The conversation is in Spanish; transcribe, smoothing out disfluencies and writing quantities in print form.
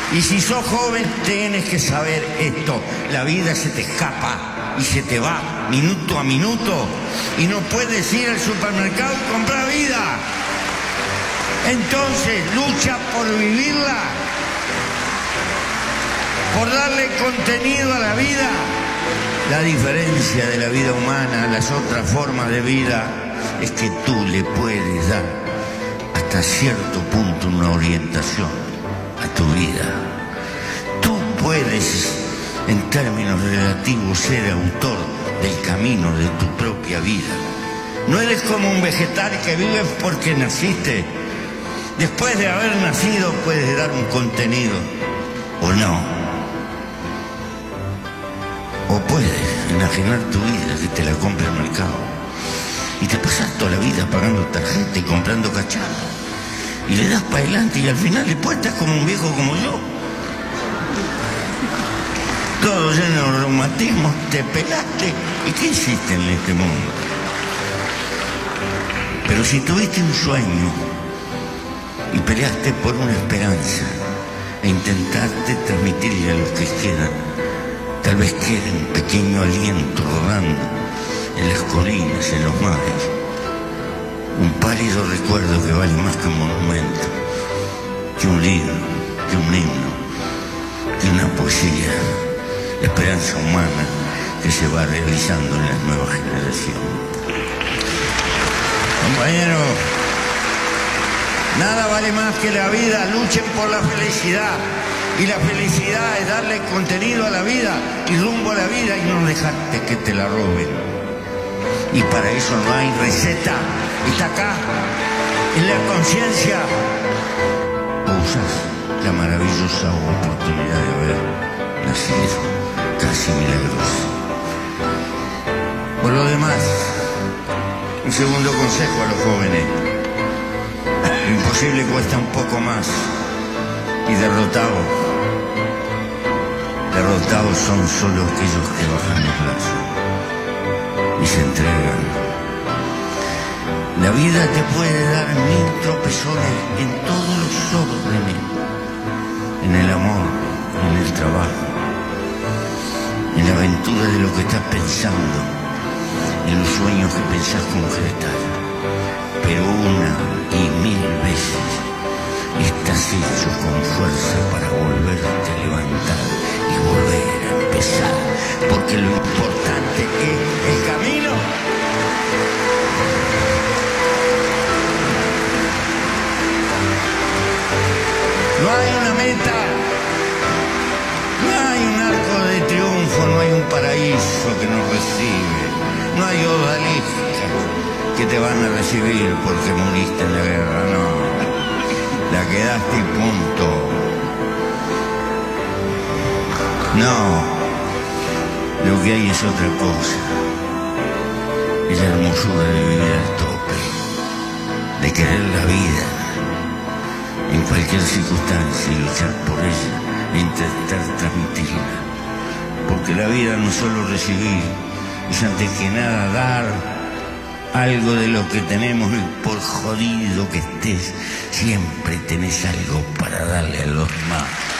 Y si sos joven, tienes que saber esto. La vida se te escapa y se te va minuto a minuto. Y no puedes ir al supermercado y comprar vida. Entonces, lucha por vivirla. Por darle contenido a la vida. La diferencia de la vida humana a las otras formas de vida es que tú le puedes dar hasta cierto punto una orientación a tu vida. Tú puedes, en términos relativos, ser autor del camino de tu propia vida. No eres como un vegetal que vive porque naciste. Después de haber nacido puedes dar un contenido, o no. O puedes enajenar tu vida, que te la compre el mercado. Y te pasas toda la vida pagando tarjeta y comprando cacharros. Y le das para adelante y al final después estás como un viejo como yo. Todo lleno de reumatismos, te pelaste. ¿Y qué hiciste en este mundo? Pero si tuviste un sueño y peleaste por una esperanza e intentaste transmitirle a los que quedan, tal vez quede un pequeño aliento rodando en las colinas, en los mares. Un pálido recuerdo que vale más que un monumento, que un libro, que un himno, que una poesía. Esperanza humana que se va realizando en la nueva generación. Compañero, nada vale más que la vida. Luchen por la felicidad. Y la felicidad es darle contenido a la vida y rumbo a la vida y no dejarte que te la roben. Y para eso no hay receta. Está acá, en la conciencia. Usas la maravillosa oportunidad de haber nacido casi milagroso. Por lo demás, un segundo consejo a los jóvenes. Lo imposible cuesta un poco más. Y derrotados son solo aquellos que bajan los brazos y se entregan. La vida te puede dar 1000 tropezones en todos los órdenes, en el amor, en el trabajo, en la aventura de lo que estás pensando, en los sueños que pensás concretar. Pero una y 1000 veces estás hecho con fuerza para volverte a levantar y volver a empezar, porque lo importante es el camino. No hay una meta, no hay un arco de triunfo, no hay un paraíso que nos recibe, no hay odaliscas que te van a recibir porque moriste en la guerra, no. La quedaste y punto. No, lo que hay es otra cosa. Es la hermosura de vivir al tope, de querer la vida en cualquier circunstancia y luchar por ella e intentar transmitirla. Porque la vida no es solo recibir, es antes que nada dar algo de lo que tenemos, y por jodido que estés, siempre tenés algo para darle a los demás.